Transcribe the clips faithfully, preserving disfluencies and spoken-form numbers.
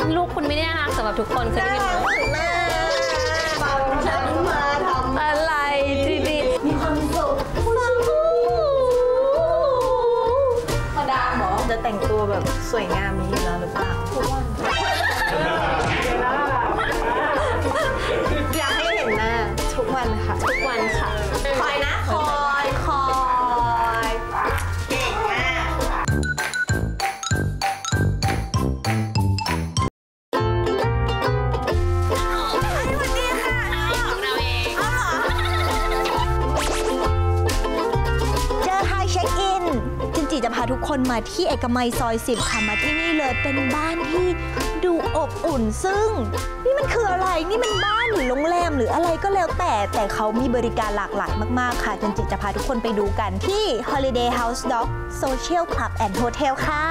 ลูกคุณไม่ได้น่ารักสำหรับทุกคนเคยได้ยินไหมแม่ฟังฉันมาทำอะไรดีๆมีความสุขมาดามหรอจะแต่งตัวแบบสวยงามนี้อยู่แล้วหรือเปล่าทุกวันอยากให้เห็นหน้าทุกวันค่ะทุกวันค่ะคอยนะคอยคอยเก่งมากจะพาทุกคนมาที่เอกมัยซอยสิบค่ะมาที่นี่เลยเป็นบ้านที่ดูอบอุ่นซึ่งนี่มันคืออะไรนี่มันบ้านหรือโรงแรมหรืออะไรก็แล้วแต่แต่เขามีบริการหลากหลายมากๆค่ะจันจิจะพาทุกคนไปดูกันที่ Holiday House Dock Social Club and Hotel ค่ะ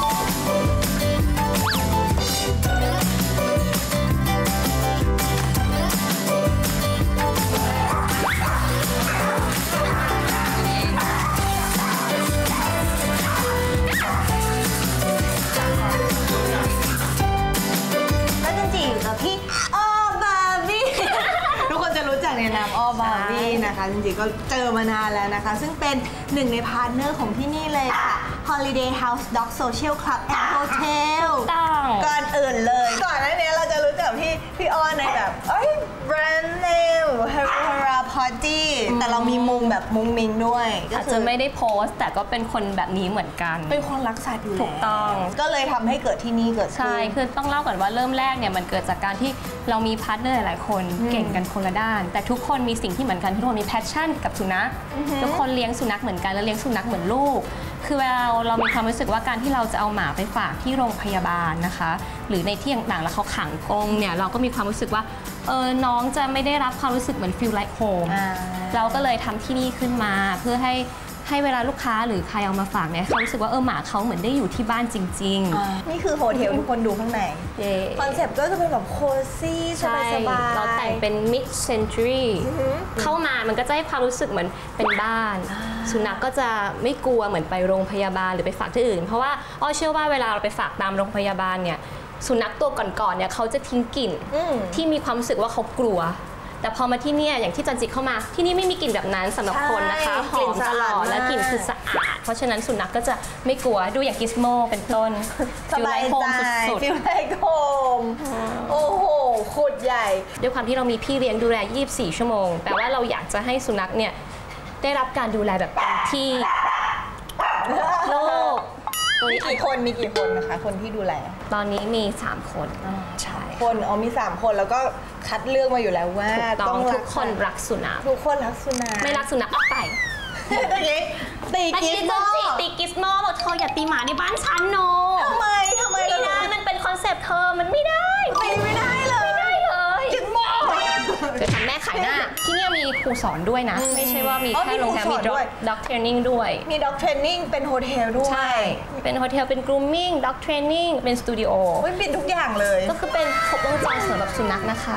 พี่อ้อบาร์บี้ ทุกคนจะรู้จักในนามอ้อบาร์บี้นะคะจริงๆก็เจอมานานแล้วนะคะซึ่งเป็นหนึ่งในพาร์ทเนอร์ของที่นี่เลยค่ะ Holiday House Dock Social Club and Hotel ก่อนอื่นเลยก่อนหน้านี้เราจะรู้จักพี่พี่อ้อในแบบเอ้ย brand name Hera Party แต่เรามีมุมแบบมุ้งมิ้งด้วยอาจจะไม่ได้โพสต์แต่ก็เป็นคนแบบนี้เหมือนกันเป็นคนรักสัตว์อยู่แล้วถูกต้องก็เลยทำให้เกิดที่นี่เกิดขึ้นใช่คือต้องเล่าก่อนว่าเริ่มแรกเนี่ยมันเกิดจากการที่เรามีพาร์ทเนอร์หลายคนเก่งกันคนละด้านแต่ทุกคนมีสิ่งที่เหมือนกันทุกคนมีแพชชั่นกับสุนัขทุกคนเลี้ยงสุนัขเหมือนกันและเลี้ยงสุนัขเหมือนลูกคือเวลาเรามีความรู้สึกว่าการที่เราจะเอาหมาไปฝากที่โรงพยาบาลนะคะหรือในที่ต่างๆแล้วเขาขังกรงเนี่ยเราก็มีความรู้สึกว่าเออน้องจะไม่ได้รับความรู้สึกเหมือน feel like home เราก็เลยทำที่นี่ขึ้นมาเพื่อให้ให้เวลาลูกค้าหรือใครเอามาฝากเนี่ยเขารู้สึกว่าเออหมาเขาเหมือนได้อยู่ที่บ้านจริงๆนี่คือโฮเทลทุกคนดูข้างในคอนเซ็ปต์ก็จะเป็นแบบโคซี่สบายๆเราแต่งเป็น mid century เข้ามามันก็จะให้ความรู้สึกเหมือนเป็นบ้านสุนัขก็จะไม่กลัวเหมือนไปโรงพยาบาลหรือไปฝากที่อื่นเพราะว่าอ้อเชื่อว่าเวลาเราไปฝากตามโรงพยาบาลเนี่ยสุนัขตัวก่อนๆเนี่ยเขาจะทิ้งกลิ่นที่มีความรู้สึกว่าเขากลัวแต่พอมาที่นี่อย่างที่จันจิเข้ามาที่นี่ไม่มีกลิ่นแบบนั้นสำหรับคนนะคะหอมตลอดและกลิ่นคือสะอาดเพราะฉะนั้นสุนัขก็จะไม่กลัวดูอย่างกิสโมเป็นต้นสบายใจฟิลไลท์โฮมโอ้โหโคตรใหญ่ด้วยความที่เรามีพี่เลี้ยงดูแลยี่สิบสี่ชั่วโมงแปลว่าเราอยากจะให้สุนัขเนี่ยได้รับการดูแลแบบเต็มที่โลกมีกี่คนมีกี่คนนะคะคนที่ดูแลตอนนี้มีสามคนใช่คนอ๋อมีสามคนแล้วก็คัดเลือกมาอยู่แล้วว่าต้องทุกคนรักสุนัขทุกคนรักสุนัขไม่รักสุนัขออกไปตะกี้ตีกิสโม่ตีกิสโม่บอกเธออย่าตีหมาในบ้านฉันโนทำไมทำไมไม่ได้มันเป็นคอนเซปต์เธอมันไม่ได้ตีไม่ได้เลยไม่ได้เลยกิสโม่คือทำแม่ขายหน้าที่นี่มีครูสอนด้วยนะไม่ใช่ว่ามีแค่โรงแรมมีด็อกเทรนนิ่งด้วยมีด็อกเทรนนิ่งเป็นโฮเทลด้วยใช่เป็นโฮเทลเป็นกรูมมิ่งด็อกเทรนนิ่งเป็นสตูดิโอเป็นทุกอย่างเลยก็คือเป็นครบวงจรสำหรับสุนัขนะคะ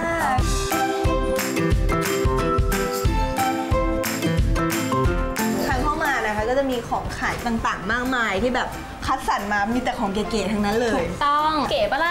ทางเข้ามานะคะก็จะมีของขายต่างๆมากมายที่แบบคัดสรรมามีแต่ของเก๋ๆทั้งนั้นเลยต้องเก๋ปะล่ะ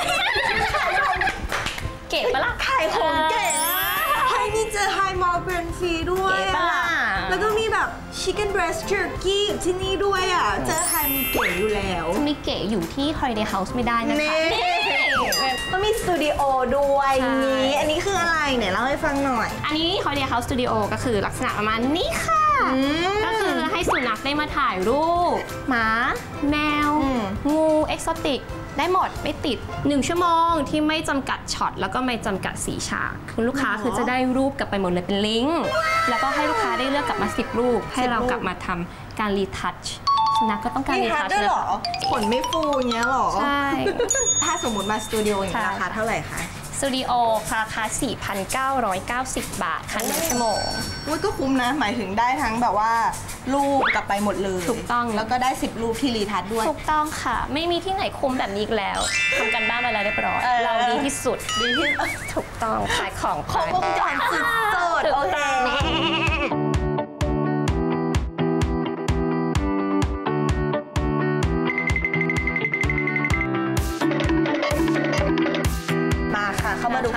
เก๋ปะล่ะขายของเก๋ให้นี่เจอไฮมอลเบรนฟรีด้วยอ่ะแล้วก็มีแบบชิคเก้นเบรสเจอร์กี้ที่นี่ด้วยอ่ะเจอไฮมีเก๋อยู่แล้วจะมีเก๋อยู่ที่ Holiday House ไม่ได้นะคะก็มีสตูดิโอด้วยนี้อันนี้คืออะไรเนี่ยเล่าให้ฟังหน่อยอันนี้ Holiday House Studio ก็คือลักษณะประมาณนี้ค่ะก็คือให้สุนัขได้มาถ่ายรูปหมาแมวงูเอ็กโซติกได้หมดไม่ติดหนึ่งชั่วโมงที่ไม่จำกัดช็อตแล้วก็ไม่จำกัดสีฉากคุณลูกค้าคือจะได้รูปกลับไปหมดเลยเป็นลิงก์แล้วก็ให้ลูกค้าได้เลือกกลับมาสิบรูปให้เรากลับมาทำการรีทัชสุนัขก็ต้องการรีทัชด้วยหรอขนไม่ฟูเงี้ยหรอใช่ถ้าสมมติมาสตูดิโออย่างราคาเท่าไหร่คะสตูดิโอราคา สี่พันเก้าร้อยเก้าสิบ บาทค่ะหนึ่งชั่วโมงอุ้ยก็คุ้มนะหมายถึงได้ทั้งแบบว่ารูปกลับไปหมดเลยถูกต้องแล้วก็ได้สิบรูปที่รีทัชด้วยถูกต้องค่ะไม่มีที่ไหนคุ้มแบบนี้อีกแล้วทำกันบ้านมาแล้วเรียบร้อยเราดีที่สุดดีที่ถูกต้องขายของครบวงจรสุดๆโอเค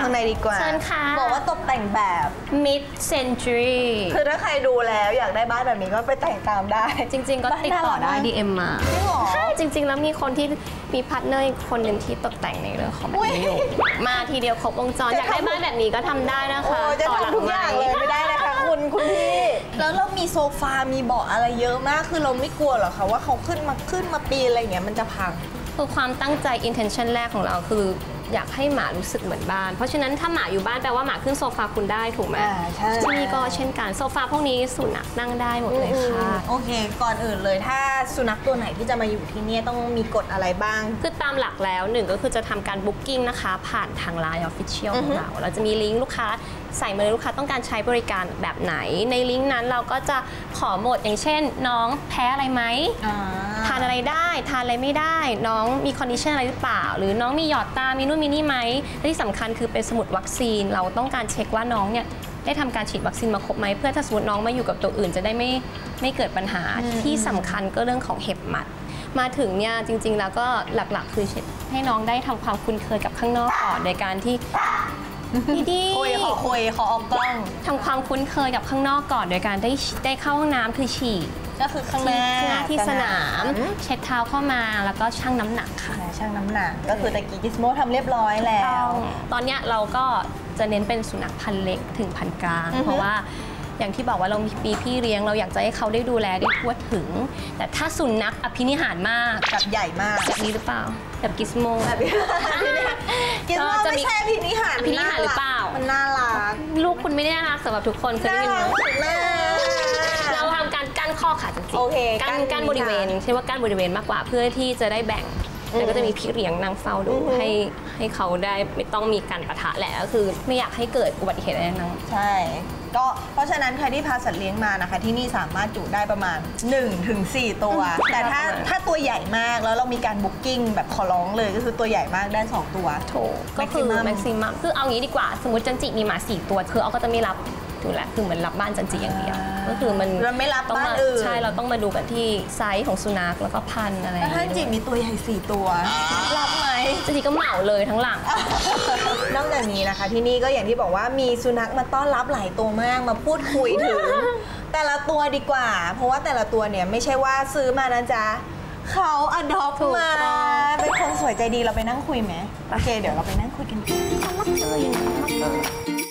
ข้างในดีกว่าเชิญค่ะบอกว่าตกแต่งแบบ mid century คือถ้าใครดูแล้วอยากได้บ้านแบบนี้ก็ไปแต่งตามได้จริงๆก็ติดต่อได้ ดี เอ็ม มาใช่จริงๆแล้วมีคนที่มีพาร์ทเนอร์คนหนึ่งที่ตกแต่งในเรื่องของแบบนี้อยู่มาทีเดียวครบวงจรอยากได้บ้านแบบนี้ก็ทำได้นะคะจะทำทุกอย่างเลยไม่ได้นะคะคุณคุณพี่แล้วเรามีโซฟา มีเบาะอะไรเยอะมากคือเราไม่กลัวหรอคะว่าเขาขึ้นมาขึ้นมาปีนอะไรอย่างเงี้ยมันจะพังคือความตั้งใจ intention แรกของเราคืออยากให้หมารู้สึกเหมือนบ้านเพราะฉะนั้นถ้าหมาอยู่บ้านแปลว่าหมาขึ้นโซฟาคุณได้ถูกไหมที่นี่ก็เช่นกันโซฟาพวกนี้สุนัขนั่งได้หมดเลยค่ะโอเคก่อนอื่นเลยถ้าสุนัขตัวไหนที่จะมาอยู่ที่นี่ต้องมีกฎอะไรบ้างคือตามหลักแล้วหนึ่งก็คือจะทำการบุ๊กกิ้งนะคะผ่านทาง ไลน์ Official ของเราเราจะมีลิงก์ลูกค้าใส่มาเลยลูกค้าต้องการใช้บริการแบบไหนในลิงก์นั้นเราก็จะขอหมดอย่างเช่นน้องแพ้อะไรไหมทานอะไรได้ทานอะไรไม่ได้น้องมีคอนดิชันอะไรหรือเปล่าหรือน้องมีหยอดตามีนู่นมีนี่ไหมและที่สำคัญคือเป็นสมุดวัคซีนเราต้องการเช็คว่าน้องเนี่ยได้ทำการฉีดวัคซีนมาครบไหมเพื่อถ้าสมมติน้องมาอยู่กับตัวอื่นจะได้ไม่ไม่เกิดปัญหาที่สำคัญก็เรื่องของเห็บหมัดมาถึงเนี่ยจริงๆแล้วก็หลักๆคือให้น้องได้ทำความคุ้นเคยกับข้างนอกก่อนในการที่ดีๆคุยขอคุยขอออกกล้องทำความคุ้นเคยกับข้างนอกก่อนโดยการได้ได้เข้าห้องน้ำคือฉี่ก็คือข้างหน้าที่สนามเช็ดเท้าเข้ามาแล้วก็ชั่งน้ำหนักค่ะชั่งน้ำหนักก็คือตะกี้กิสโมทำเรียบร้อยแล้วตอนนี้เราก็จะเน้นเป็นสุนัขพันธุ์เล็กถึงพันธุ์กลางเพราะว่าอย่างที่บอกว่าเรามีพี่เลี้ยงเราอยากจะให้เขาได้ดูแลได้ทั่วถึงแต่ถ้าสุนัขอภินิหารมากกับใหญ่มากแบบนี้หรือเปล่าแบบกิสโมแบบกิสโมไม่ใช่อภินิหารอภินิหารหรือเปล่ามันน่ารักลูกคุณไม่ได้น่ารักสำหรับทุกคนเคยได้ยินไหมเราทำการกั้นข้อขาจริงๆกั้นกั้นบริเวณใช่ว่ากั้นบริเวณมากกว่าเพื่อที่จะได้แบ่งแล้วก็จะมีพี่เลี้ยงนั่งเฝ้าดูให้ให้เขาได้ไม่ต้องมีการปะทะแหละก็คือไม่อยากให้เกิดอุบัติเหตุอะไรนั้นใช่ก็เพราะฉะนั้นใครที่พาสัตว์เลี้ยงมานะคะที่นี่สามารถจุได้ประมาณ หนึ่งถึงสี่ ตัวแต่ถ้าถ้าตัวใหญ่มากแล้วเรามีการบุ๊กกิ้งแบบขอร้องเลยก็คือตัวใหญ่มากได้สองตัวโถก็คือแม็กซิมัมคือเอางี้ดีกว่าสมมติจันจิมีหมาสี่ตัวคือเอาก็จะไม่รับอยู่แล้วคือเหมือนรับบ้านจันจิอย่างเดียวก็คือมันไม่รับบ้านอื่นใช่เราต้องมาดูกันที่ไซส์ของสุนัขแล้วก็พันธุ์อะไรถ้าจันจิมีตัวใหญ่สี่ตัวรับไหมจันจิก็เหมาเลยทั้งหลังนอกจากนี้นะคะที่นี่ก็อย่างที่บอกว่ามีสุนัขมาต้อนรับหลายตัวมากมาพูดคุยถึงแต่ละตัวดีกว่าเพราะว่าแต่ละตัวเนี่ยไม่ใช่ว่าซื้อมานะจ๊ะเขาอดอปมาเป็นคนสวยใจดีเราไปนั่งคุยไหมโอเคเดี๋ยวเราไปนั่งคุยกันมักเจออย่างนี้มักเจอ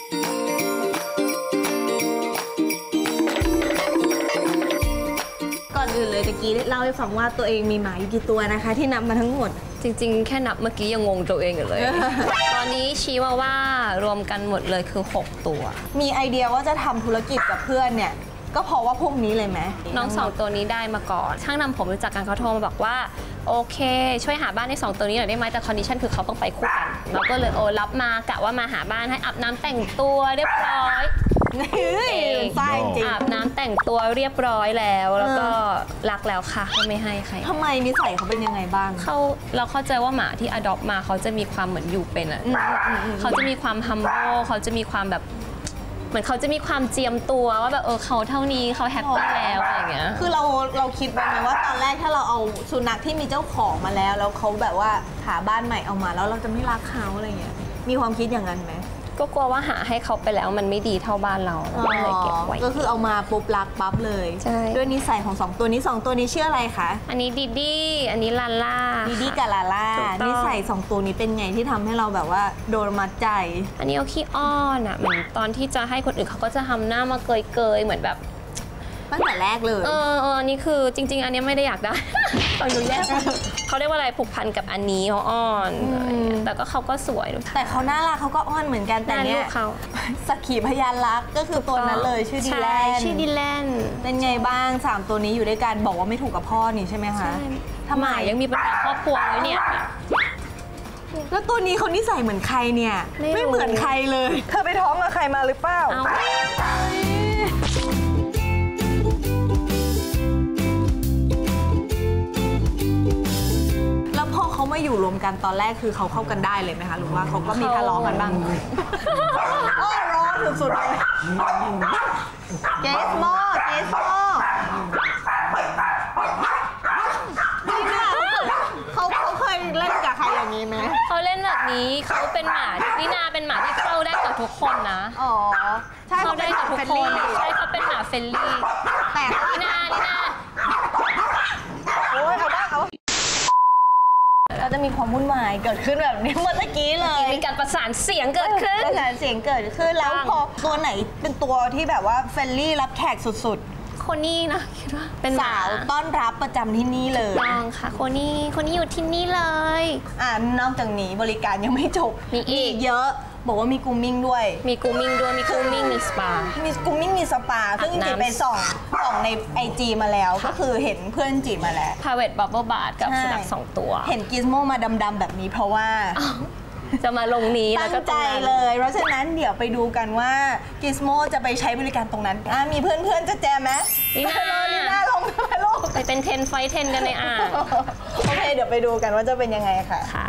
ก่อนอื่นเลยตะกี้เล่าให้ฟังว่าตัวเองมีหมาอยู่กี่ตัวนะคะที่นับมาทั้งหมดจริงๆแค่นับเมื่อกี้ยังงงตัวเองอยู่เลย ตอนนี้ชี้ว่าว่ารวมกันหมดเลยคือหกตัวมีไอเดียว่าจะทำธุรกิจกับเพื่อนเนี่ยก็เพราะว่าพวกนี้เลยไหมน้องสองตัวนี้ได้มาก่อนช่างนำผมรู้จักกันเขาโทรมาบอกว่าโอเคช่วยหาบ้านให้สองตัวนี้หน่อยได้ไหมแต่คอนดิชันคือเขาต้องไปคู่กันเราก็เลยโอ้รับมากะว่ามาหาบ้านให้อาบน้ำแต่งตัวเรียบร้อยใช่จริงอาบน้ำแต่งตัวเรียบร้อยแล้วแล้วก็รักแล้วค่ะก็ไม่ให้ใครทำไมนิสัยเขาเป็นยังไงบ้างเขาเราเข้าใจว่าหมาที่อดอปมาเขาจะมีความเหมือนอยู่เป็นอ่ะเขาจะมีความฮัมโบเขาจะมีความแบบเหมือนเขาจะมีความเจียมตัวว่าแบบเออเขาเท่านี้เขาแฮปปี้แล้วอะไรอย่างเงี้ยคือเราเราคิดไว้ไหมว่าตอนแรกถ้าเราเอาสุนัขที่มีเจ้าของมาแล้วแล้วเขาแบบว่าหาบ้านใหม่เอามาแล้วเราจะไม่รักเขาอะไรเงี้ยมีความคิดอย่างนั้นไหมก็กลัวว่าหาให้เขาไปแล้วมันไม่ดีเท่าบ้านเราก็เลยเก็บไว้ก็คือเอามาปุ๊บรักปั๊บเลยใช่ด้วยนิสัยของสองตัวนี้สองตัวนี้ชื่ออะไรคะอันนี้ดิดี้อันนี้ลาล่าดิดี้กับลาล่านิสัยสองตัวนี้เป็นไงที่ทำให้เราแบบว่าโดนมัดใจอันนี้เอาขี้อ้อนอ่ะเหมือนตอนที่จะให้คนอื่นเขาก็จะทำหน้ามาเกยๆเหมือนแบบตั้งแต่แรกเลยเออเออนี่คือจริงๆอันนี้ไม่ได้อยากได้ตอนอยู่แรกเขาเรียกว่าอะไรผูกพันกับอันนี้เขาอ้อนแต่ก็เขาก็สวยแต่เขาน่ารักเขาก็อ้อนเหมือนกันแต่เนี่ยเขาสักขีพยานรักก็คือตัวนั้นเลยชื่อดิแลนชื่อดิแลนเป็นไงบ้างสามตัวนี้อยู่ด้วยกันบอกว่าไม่ถูกกับพ่อนี่ใช่ไหมคะทำไมยังมีปัญหาครอบครัวไว้เนี่ยแล้วตัวนี้เขานิสัยเหมือนใครเนี่ยไม่เหมือนใครเลยเธอไปท้องกับใครมาหรือเปล่าเขามาอยู่รวมกันตอนแรกคือเขาเข้ากันได้เลยไหมคะหรือว่าเขาก็มีทะเลาะกันบ้างโอ้ร้อนสุดๆเลยเกสโมเกสโมนี่เนี่ยเขาเขาเคยเล่นกับใครยังอย่างนี้ไหมเขาเล่นแบบนี้เขาเป็นหมาลินาเป็นหมาที่เข้าได้กับทุกคนนะอ๋อใช่เข้าได้กับทุกคนใช่เขาเป็นหมาเฟรนลี่แต่ลินาลินาโอ้ยเอาบ้างเอาเราจะมีความวุ่นวายเกิดขึ้นแบบนี้เมื่อกี้เลยมีการประสานเสียงเกิดขึ้นประสานเสียงเกิดขึ้นแล้วพอตัวไหนเป็นตัวที่แบบว่าเฟรนลี่รับแขกสุดโคนี่นะคิดว่าเป็นๆหมาสาวต้อนรับประจำที่นี่เลยต้องค่ะโคนี่โคนี่อยู่ที่นี่เลยอ่านอกจากนี้บริการยังไม่จบมีอีกเยอะบอกว่ามีกรูมมิ่งด้วยมีกูมิ่งด้วยมีกูมิ่งมีสปามีกรูมมิ่งมีสปาซึ่งจริงๆไปส่องส่องในไอจีมาแล้วค่ะก็คือเห็นเพื่อนจีมาแล้ว private bubble bath กับใช่สุนัขสองตัวเห็นกิสโมมาดำๆแบบนี้เพราะว่าจะมาลงนี้แล้วตั้งก็ตใจรงนั้นเลย เพราะฉะนั้นเดี๋ยวไปดูกันว่ากิสโมจะไปใช้บริการตรงนั้นอ่ะมีเพื่อนๆจะแจมไหมลีน่าลีน่าลงไปลูกไปเป็นเทนไฟเทนกันในอ่างโอเค เดี๋ยวไปดูกันว่าจะเป็นยังไงค่ะค่ะ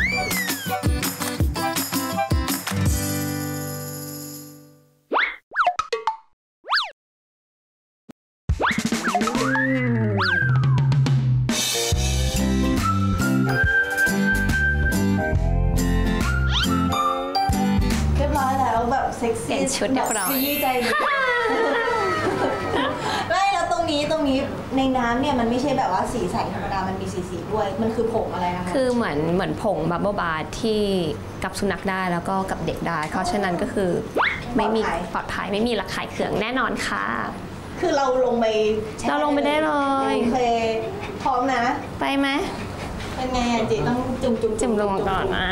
เรียบร้อยแล้วแบบเซ็กเปลี่ซี่ยนชุดเรียบร้อยขยี้ใจเลยไม่แล้วตรงนี้ตรงนี้ในน้ำเนี่ยมันไม่ใช่แบบว่าสีใสธรรมดา มันมีสีสีด้วย มันคือผงอะไรนะคะคือเหมือนเหมือนผงบับเบิลบาร์ที่กับสุนัขได้แล้วก็กับเด็กได้ เพราะฉะนั้นก็คือไม่มีปลอดภัยไม่มีระคายเคืองแน่นอนค่ะคือเราลงไปแช่เราลงไปได้เลยโอเคพร้อมนะไปไหมเป็นไงอ่ะจีต้องจุ่มจุ่มจิ้มลงก่อนอ่า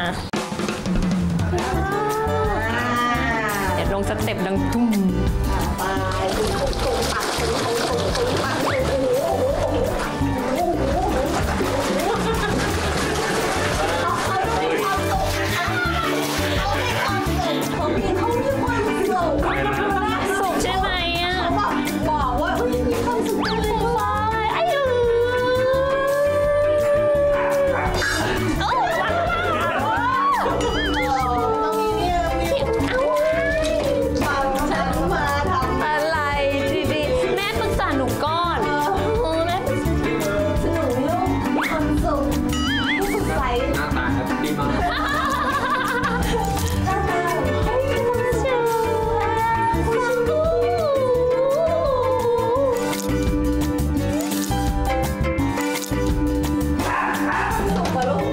เดี๋ยวลงสเต็ปดังตุ้มไปจุ่มจุ่มจุ่มปักจุ่มจุ่มจุ่มจุ่มปักจุ่มโอ้โหโอ้โหโอ้โหโอ้โหเขามีความสุขนะคะเขามีความสุขเขามีความสุขสุกใช่ไหมอ่ะเขาแบบบอกว่าเฮ้ยมีความสุขจังเลยว่ะอายุต้องมีเนี่ยมีฟังฉันมาทำอะไรดีๆแม่ปรึกษาหนูก่อนเออแม่ปรึกษาสนุกลูกมีความสุขที่สดใสหน้าตาแฮปปี้มากหน้าตาเฮ้ยมีความสุขสุขปะลูก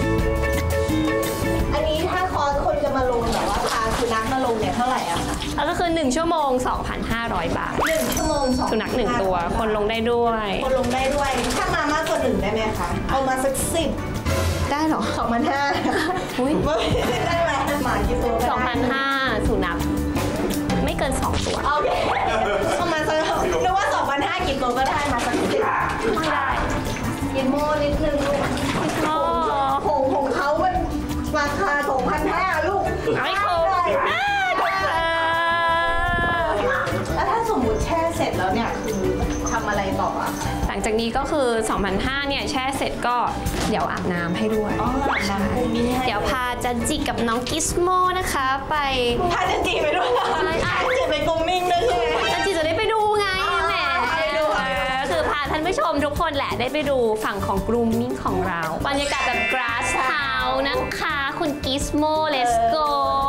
อันนี้ถ้าคอร์สคนจะมาลงแบบว่าพาสุนัขมาลงเนี่ยเท่าไหร่อะคะแล้วก็คือหนึ่งชั่วโมง สองพันห้าร้อย บาทหนึ่งชั่วโมงสองสุนัขหนึ่งตัว คนลงได้ด้วยคนลงได้ด้วย ถ้ามามากกว่าหนึ่งได้ไหมคะ เอามาสักสิบได้เหรอสองพันห้าอุ้ยได้ไหมหมากี่ตัวก็ได้สองพันห้าสุนัขไม่เกินสองตัวโอเคประมาณสักนึกว่าสองพันห้ากี่ตัวก็ได้มาสักสิบไม่ได้กินโมนิดนึงลูกอ๋อผงของเขามันราคาสองพันห้าลูกไม่ครบได้อ่าเออแล้วถ้าสมมติแช่เสร็จแล้วเนี่ยคือทำอะไรต่ออะคะหลังจากนี้ก็คือ สองพันห้าร้อย เนี่ยแช่เสร็จก็เดี๋ยวอาบน้ำให้ด้วยอ๋อหลังน้ำกุ้งนี่ให้เดี๋ยวพาจันจิกับน้องกิสโมนะคะ ไปพาจันจีไปด้วยใช่จันจีไปกรุงมิ่งด้วยใช่ไหมจันจิจะได้ไปดูไงอ๋อแหมไปดูเออคือพาท่านผู้ชมทุกคนแหละได้ไปดูฝั่งของกรูมมิ่งของเรา บรรยากาศแบบ grass house นะคะ คุณกิสโม let's go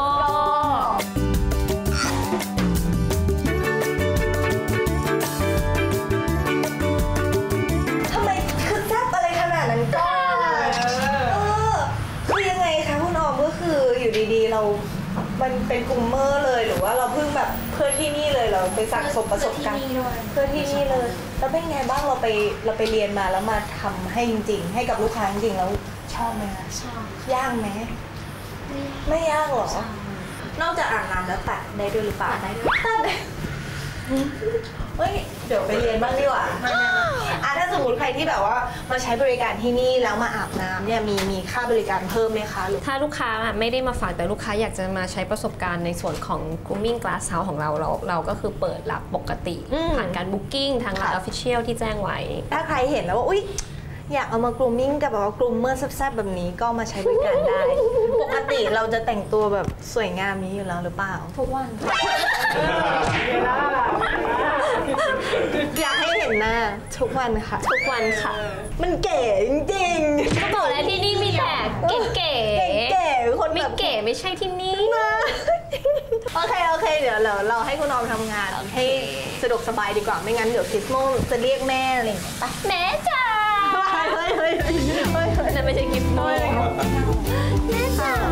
ทำไมคือแซ่บอะไรขนาดนั้นก่อนเออคือยังไงคะคุณออมก็คืออยู่ดีๆเรา มันเป็นกลุ่มเมอร์เลยหรือว่าเราเพิ่งแบบเพื่อที่นี่เลยเราไปสั่งสมประสบการณ์เพื่อที่นี่เลย แล้วเป็นไงบ้างเราไปเราไปเรียนมาแล้วมาทำให้จริงๆ ให้กับลูกค้าจริงๆแล้วชอบไหมคะชอบยากไหมไม่ยากหรอ นอกจากอ่านน้ำแล้วตัดได้ด้วยหรือเปล่าตัดได้ด้วยตัดได้เฮ้ยเดี๋ยวไปเรียนบ้างดีกว่าอ่ะถ้าสมมติใครที่แบบว่ามาใช้บริการที่นี่แล้วมาอาบน้ำเนี่ยมีมีค่าบริการเพิ่มไหมคะหรือถ้าลูกค้าอะไม่ได้มาฝากแต่ลูกค้าอยากจะมาใช้ประสบการณ์ในส่วนของ grooming glass house ของเราเรา เราก็คือเปิดรับปกติอืมผ่านการ booking ทางค่ะ official ที่แจ้งไว้ถ้าใครเห็นแล้วว่าอุ๊ยอยากเอามากรูมมิ่งกับแบบว่ากรูมเมอร์แซ่บๆแบบนี้ก็มาใช้บริการได้ ปกติเราจะแต่งตัวแบบสวยงามนี้อยู่แล้วหรือเปล่าทุกวันอยากให้เห็นหน้าทุกวันค่ะทุกวันค่ะมันเก๋จริงๆก็บอกแล้วที่นี่มีแต่เก๋ๆเก๋ๆคนไม่เก๋ไม่ใช่ที่นี่นะโอเคโอเคเดี๋ยวเราเราให้คุณออมทำงานให้สะดวกสบายดีกว่าไม่งั้นเดี๋ยวคิสโมจะเรียกแม่อะไรอย่างเงี้ยแม่จ๋าเฮ้ยเฮ้ยเฮ้ยเฮ้ยนั่นไม่ใช่คิสโมแม่จ๋า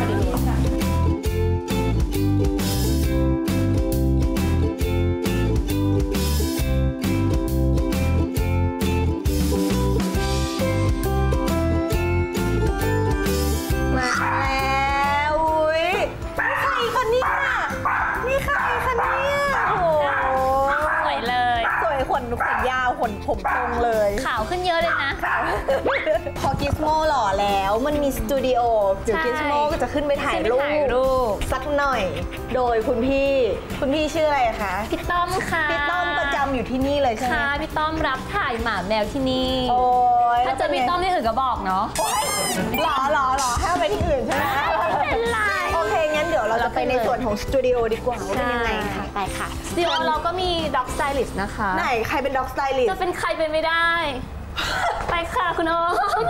ขนยาวขนผมตรงเลยขาวขึ้นเยอะเลยนะพอกิสโมหล่อแล้วมันมีสตูดิโอเดี๋ยวกิสโมก็จะขึ้นไปถ่ายรูปสักหน่อยโดยคุณพี่คุณพี่ชื่ออะไรคะพี่ต้อมค่ะพี่ต้อมประจำอยู่ที่นี่เลยใช่ไหมค่ะพี่ต้อมรับถ่ายหมาแมวที่นี่โอ้ยถ้าจะพี่ต้อมที่อื่นก็บอกเนาะหล่อหล่อหล่อให้ไปที่อื่นใช่ไหมไม่เป็นไรโอเคงั้นเดี๋ยวเราจะไปในส่วนของสตูดิโอดีกว่าว่าเป็นยังไงคะไปค่ะสตูดิโอเราก็มีด็อกสไตลิสต์นะคะไหนใครเป็นด็อกสไตลิสต์จะเป็นใครเป็นไม่ได้ไปค่ะคุณโอ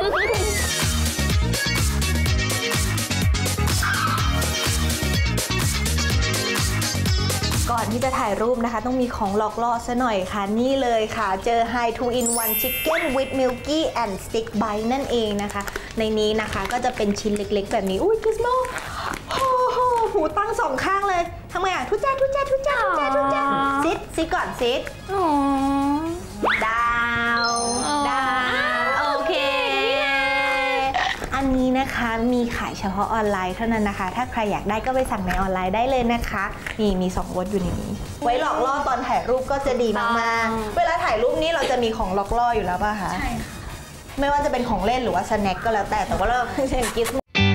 ก่อนที่จะถ่ายรูปนะคะต้องมีของหลอกล่อซะหน่อยค่ะนี่เลยค่ะเจอ Hi two in one Chicken with Milky and Stick Bite นั่นเองนะคะในนี้นะคะก็จะเป็นชิ้นเล็กๆแบบนี้อุ้ยกิสโมหูตั้งสองข้างเลยทำไงอ่ะทุจ้าทุจ้าทุจ้าทุจ้าทุจ้าซิดซิดก่อนซิดดาวดาวโอเคอันนี้นะคะมีขายเฉพาะออนไลน์เท่านั้นนะคะถ้าใครอยากได้ก็ไปสั่งในออนไลน์ได้เลยนะคะนี่มีสองวอตอยู่ในนี้ไว้หลอกล่อตอนถ่ายรูปก็จะดีมากๆเวลาถ่ายรูปนี้เราจะมีของหลอกล่ออยู่แล้วป่ะคะใช่ค่ะไม่ว่าจะเป็นของเล่นหรือว่าสแน็คก็แล้วแต่แต่ว่าเราเช่นกิส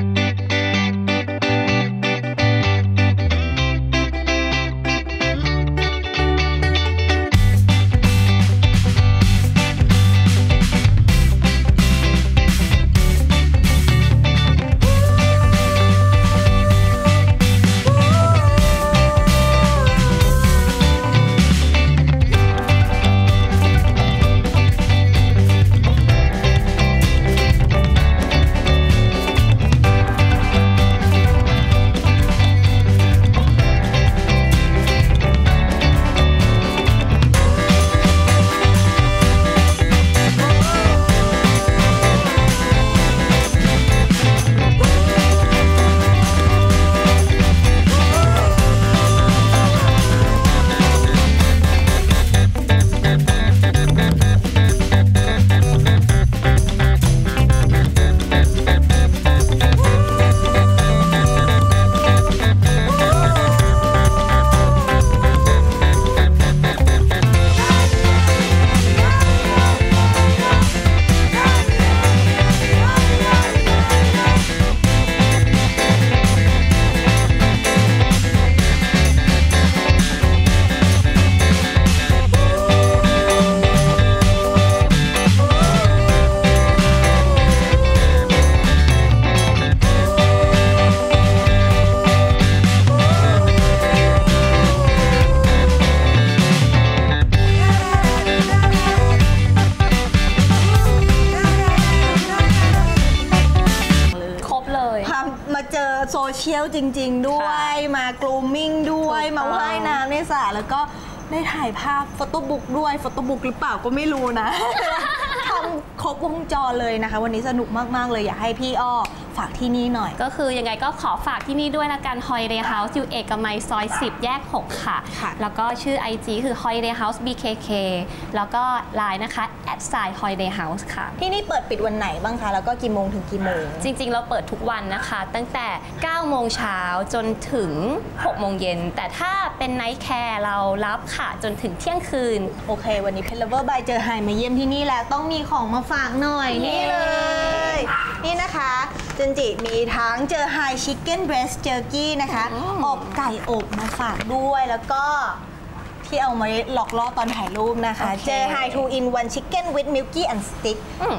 โซเชียลจริงๆด้วยมากรูมมิ่งด้วยมาว่ายน้ำในสระแล้วก็ได้ถ่ายภาพโฟโต้บุ๊กด้วยโฟโต้บุ๊กหรือเปล่าก็ไม่รู้นะ ทำครบวงจรเลยนะคะวันนี้สนุกมากๆเลยอยากให้พี่อ้อฝากที่นี่หน่อยก็คือยังไงก็ขอฝากที่นี่ด้วยละกัน Holiday House อยู่เอกมัยซอยสิบแยกหกค่ะแล้วก็ชื่อ ไอ จี คือ Holiday House บี เค เค แล้วก็ไลน์นะคะ แอท ไซน์ Holiday House ค่ะที่นี่เปิดปิดวันไหนบ้างคะแล้วก็กี่โมงถึงกี่โมงจริงๆเราเปิดทุกวันนะคะตั้งแต่เก้าโมงเช้าจนถึงหกโมงเย็นแต่ถ้าเป็นไนท์แคร์เรารับค่ะจนถึงเที่ยงคืนโอเควันนี้เพชรเลเวอร์บายเจอไฮมาเยี่ยมที่นี่แล้วต้องมีของมาฝากหน่อยนี่เลยนี่นะคะจันจิมีทั้งเจอไฮชิคเก้นเบรสเจอร์กี้นะคะอบไก่อบมาฝากด้วยแล้วก็ที่เอามาหลอกล่อตอนถ่ายรูปนะคะเจอไฮ two in one chicken with milky and stick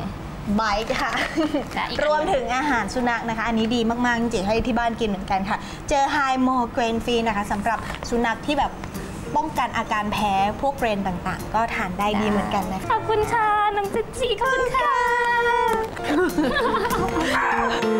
ไบค์ค่ะและอีกรวมถึงอาหารสุนัขนะคะ อันนี้ดีมากๆจริงๆให้ที่บ้านกินเหมือนกันค่ะ เจอไฮโมเกรนฟรีนะคะสำหรับสุนัขที่แบบป้องกันอาการแพ้พวกเกรนต่างๆ ก็ทานได้ดีเหมือนกันนะคะขอบคุณค่ะน้องจิจีขอบคุณค่ะ